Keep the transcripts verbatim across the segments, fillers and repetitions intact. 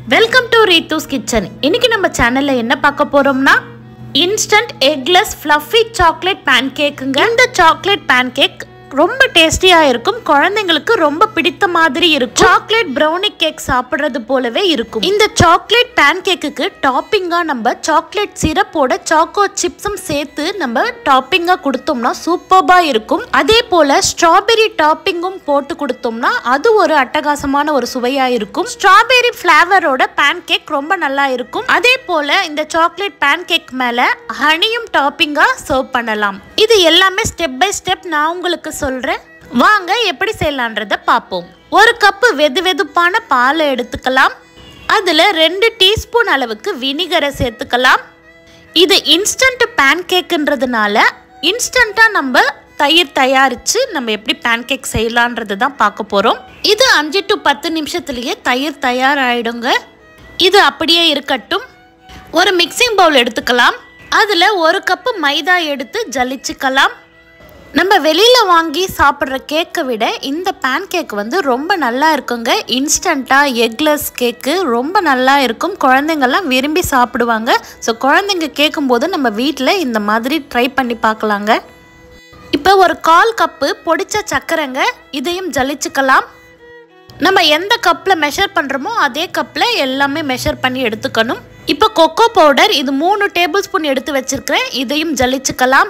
Welcome to reethuskitchen. இன்னைக்கு நம்ம சேனல்ல என்ன பார்க்க போறோம்னா instant eggless fluffy chocolate pancakeங்க. இந்த chocolate pancake ரொம்ப டேஸ்டியா இருக்கும். குழந்தைகளுக்கு ரொம்ப பிடித்த மாதிரி இருக்கும். சாக்லேட் brownie கேக் சாப்பிடுறது போலவே இருக்கும். இந்த சாக்லேட் pancake-க்கு டாப்பிங்கா நம்ம சாக்லேட் சிரப்போட சாக்கோ சிப்ஸும் சேர்த்து நம்ம டாப்பிங்கா கொடுத்தோம்னா சூப்பர்பா இருக்கும். அதே போல ஸ்ட்ராபெரி டாப்பிங்கும் போட்டு கொடுத்தோம்னா அது ஒரு அட்டகாசமான ஒரு சுவையா இருக்கும். ஸ்ட்ராபெரி ஃப்ளேவரோட pancake ரொம்ப நல்லா இருக்கும். அதே போல இந்த சாக்லேட் pancake மேல ஹனியும் டாப்பிங்கா சர்வ் பண்ணலாம். இது எல்லாமே ஸ்டெப் பை ஸ்டெப் நான் உங்களுக்கு சொல்றேன். வாங்க எப்படி செய்யலாம்ன்றத பாப்போம். ஒரு கப் வெது வெதுப்பான பாலை எடுத்துக்கலாம். அதுல ரெண்டு டீஸ்பூன் அளவுக்கு வினிகரை சேர்த்துக்கலாம். இது இன்ஸ்டன்ட் பேன்கேக்ன்றதுனால இன்ஸ்டன்ட்டா நம்ம தயிர் தயாரிச்சு நம்ம எப்படி பேன்கேக் செய்யலாம்ன்றது தான் பார்க்க போறோம். இது அஞ்சு டு பத்து நிமிஷத்துலயே தயிர் தயாராயிடுங்க. இது அப்படியே இருக்கட்டும். ஒரு மிக்சிங் பவுல் எடுத்துக்கலாம். அதுல ஒரு கப் மைதா எடுத்து ஜலிச்சுக்கலாம். நம்ம வெளியில வாங்கி சாப்பிட்ற கேக்கை விட இந்த பேன் கேக் வந்து ரொம்ப நல்லா இருக்குங்க. இன்ஸ்டண்டா எக்லெஸ் கேக்கு ரொம்ப நல்லா இருக்கும். குழந்தைங்கள்லாம் விரும்பி சாப்பிடுவாங்க. ஸோ குழந்தைங்க கேட்கும்போது நம்ம வீட்டில் இந்த மாதிரி ட்ரை பண்ணி பார்க்கலாங்க. இப்போ ஒரு கால் கப்பு பொடிச்ச சர்க்கரைங்க, இதையும் ஜலிச்சுக்கலாம். நம்ம எந்த கப்பில் மெஷர் பண்ணுறோமோ அதே கப்பில் எல்லாமே மெஷர் பண்ணி எடுத்துக்கணும். இப்போ கொக்கோ பவுடர் இது மூணு டேபிள் ஸ்பூன் எடுத்து வச்சிருக்கிறேன், இதையும் ஜலிச்சுக்கலாம்.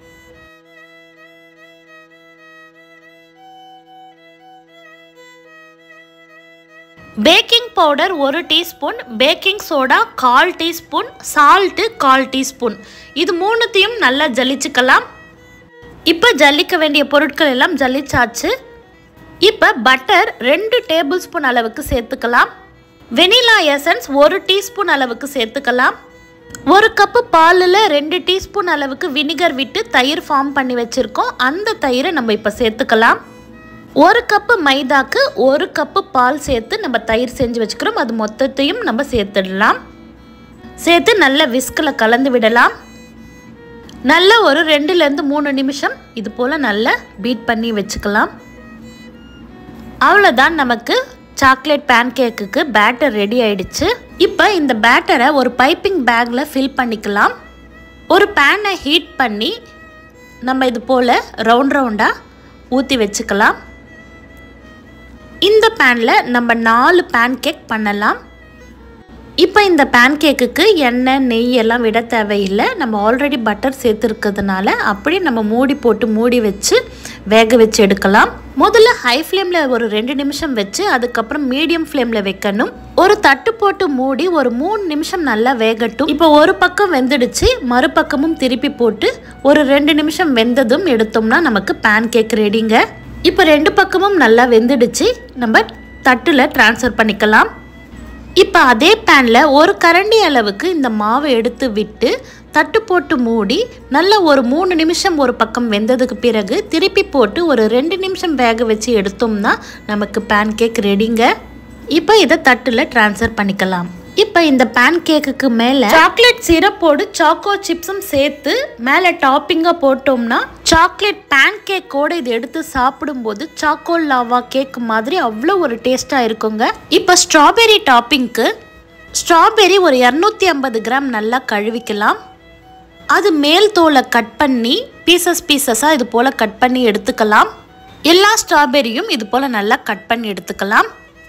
பேக்கிங் பவுடர் ஒரு டீஸ்பூன், பேக்கிங் சோடா கால் டீஸ்பூன், சால்ட்டு கால் டீஸ்பூன், இது மூணுத்தையும் நல்லா ஜலிச்சுக்கலாம். இப்போ ஜல்லிக்க வேண்டிய பொருட்கள் எல்லாம் ஜல்லிச்சாச்சு. இப்போ பட்டர் ரெண்டு டேபிள் ஸ்பூன் அளவுக்கு சேர்த்துக்கலாம். வெனிலா எசன்ஸ் ஒரு டீஸ்பூன் அளவுக்கு சேர்த்துக்கலாம். ஒரு கப்பு பாலில் ரெண்டு டீஸ்பூன் அளவுக்கு வினிகர் விட்டு தயிர் ஃபார்ம் பண்ணி வச்சுருக்கோம். அந்த தயிரை நம்ம இப்போ சேர்த்துக்கலாம். ஒரு கப்பு மைதாக்கு ஒரு கப்பு பால் சேர்த்து நம்ம தயிர் செஞ்சு வச்சுக்கிறோம். அது மொத்தத்தையும் நம்ம சேர்த்துடலாம். சேர்த்து நல்ல விஸ்கில் கலந்து விடலாம். நல்ல ஒரு ரெண்டுலேருந்து மூணு நிமிஷம் இது போல் நல்லா பீட் பண்ணி வச்சுக்கலாம். அவ்வளோதான், நமக்கு சாக்லேட் பேன்கேக்குக்கு பேட்டர் ரெடி ஆயிடுச்சு. இப்போ இந்த பேட்டரை ஒரு பைப்பிங் பேக்கில் ஃபில் பண்ணிக்கலாம். ஒரு பேனை ஹீட் பண்ணி நம்ம இது போல் ரவுண்ட் ரவுண்டாக ஊற்றி வச்சுக்கலாம். இந்த பேனில் நம்ம நாலு பேன்கேக் பண்ணலாம். இப்போ இந்த பேன்கேக்குக்கு எண்ணெய் நெய் எல்லாம் விட தேவையில்லை. நம்ம ஆல்ரெடி பட்டர் சேர்த்துருக்கிறதுனால அப்படியே நம்ம மூடி போட்டு மூடி வச்சு வேக வச்சு எடுக்கலாம். முதல்ல ஹை ஃப்ளேமில் ஒரு ரெண்டு நிமிஷம் வச்சு அதுக்கப்புறம் மீடியம் ஃப்ளேமில் வைக்கணும். ஒரு தட்டு போட்டு மூடி ஒரு மூணு நிமிஷம் நல்லா வேகட்டும். இப்போ ஒரு பக்கம் வெந்துடுச்சு, மறுபக்கமும் திருப்பி போட்டு ஒரு ரெண்டு நிமிஷம் வெந்ததும் எடுத்தோம்னா நமக்கு பேன்கேக் ரெடிங்க. இப்போ ரெண்டு பக்கமும் நல்லா வெந்துடுச்சு, நம்ம தட்டில் ட்ரான்ஸ்ஃபர் பண்ணிக்கலாம். இப்போ அதே பேனில் ஒரு கரண்டி அளவுக்கு இந்த மாவை எடுத்து விட்டு தட்டு போட்டு மூடி நல்லா ஒரு மூணு நிமிஷம் ஒரு பக்கம் வெந்ததுக்கு பிறகு திருப்பி போட்டு ஒரு ரெண்டு நிமிஷம் வேக வச்சு எடுத்தோம்னா நமக்கு பேன்கேக் ரெடிங்க. இப்போ இதை தட்டில் ட்ரான்ஸ்ஃபர் பண்ணிக்கலாம். இப்போ இந்த பேன்கேக்குக்கு மேலே சாக்லேட் சிரப்போடு சாக்கோ சிப்ஸும் சேர்த்து மேலே டாப்பிங்காக போட்டோம்னா சாக்லேட் பேன்கேக்கோடு இது எடுத்து சாப்பிடும்போது சாக்கோ லாவா கேக் மாதிரி அவ்வளோ ஒரு டேஸ்ட்டாக இருக்குங்க. இப்போ ஸ்ட்ராபெரி டாப்பிங்க்கு ஸ்ட்ராபெரி ஒரு இரநூத்தி ஐம்பது கிராம் நல்லா கழுவிக்கலாம். அது மேல் தோலை கட் பண்ணி பீசஸ் பீசஸாக இது போல் கட் பண்ணி எடுத்துக்கலாம். எல்லா ஸ்ட்ராபெரியும் இது போல் நல்லா கட் பண்ணி எடுத்துக்கலாம்.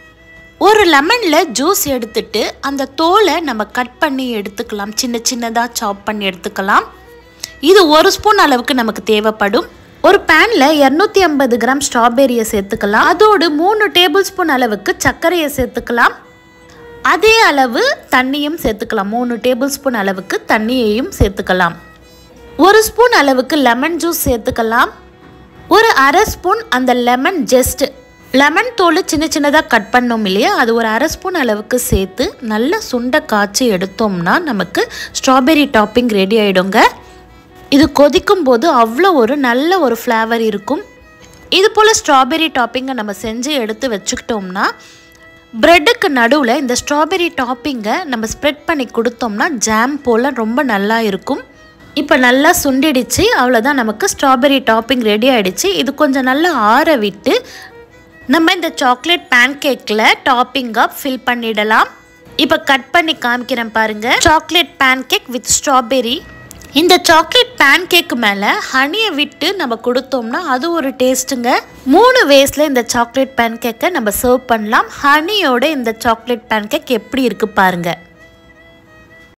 ஒரு லெமனில் ஜூஸ் எடுத்துட்டு அந்த தோலை நம்ம கட் பண்ணி எடுத்துக்கலாம். சின்ன சின்னதாக சாப் பண்ணி எடுத்துக்கலாம். இது ஒரு ஸ்பூன் அளவுக்கு நமக்கு தேவைப்படும். ஒரு பேனில் இரநூத்தி ஐம்பது கிராம் ஸ்ட்ராபெரியை சேர்த்துக்கலாம். அதோடு மூணு டேபிள் ஸ்பூன் அளவுக்கு சர்க்கரையை சேர்த்துக்கலாம். அதே அளவு தண்ணியும் சேர்த்துக்கலாம். மூணு டேபிள் ஸ்பூன் அளவுக்கு தண்ணியையும் சேர்த்துக்கலாம். ஒரு ஸ்பூன் அளவுக்கு லெமன் ஜூஸ் சேர்த்துக்கலாம். ஒரு அரை ஸ்பூன் அந்த லெமன் ஜெஸ்ட் லெமன் தோல் சின்ன சின்னதாக கட் பண்ணோம் இல்லையா, அது ஒரு அரை ஸ்பூன் அளவுக்கு சேர்த்து நல்லா சுண்டை காய்ச்சி எடுத்தோம்னா நமக்கு ஸ்ட்ராபெரி டாப்பிங் ரெடி ஆகிடுங்க. இது கொதிக்கும் போது அவ்வளோ ஒரு நல்ல ஒரு ஃப்ளேவர் இருக்கும். இது போல் ஸ்ட்ராபெரி டாப்பிங்கை நம்ம செஞ்சு எடுத்து வச்சுக்கிட்டோம்னா ப்ரெட்டுக்கு நடுவில் இந்த ஸ்ட்ராபெரி டாப்பிங்கை நம்ம ஸ்ப்ரெட் பண்ணி கொடுத்தோம்னா ஜாம் போல் ரொம்ப நல்லா இருக்கும். இப்போ நல்லா சுண்டிடுச்சு. அவ்வளோதான், நமக்கு ஸ்ட்ராபெரி டாப்பிங் ரெடி ஆகிடுச்சு. இது கொஞ்சம் நல்லா ஆற விட்டு நம்ம இந்த சாக்லேட் பேன்கேக்கில் டாப்பிங்காக ஃபில் பண்ணிடலாம். இப்போ கட் பண்ணி காமிக்கிறேன் பாருங்க. Chocolate pancake with strawberry. இந்த சாக்லேட் பேன்கேக்கு மேலே ஹனியை விட்டு நம்ம கொடுத்தோம்னா அது ஒரு டேஸ்ட்டுங்க. மூணு வேஸில் இந்த சாக்லேட் பேன்கேக்கை நம்ம சர்வ் பண்ணலாம். ஹனியோட இந்த சாக்லேட் பேன்கேக் எப்படி இருக்குது பாருங்கள்.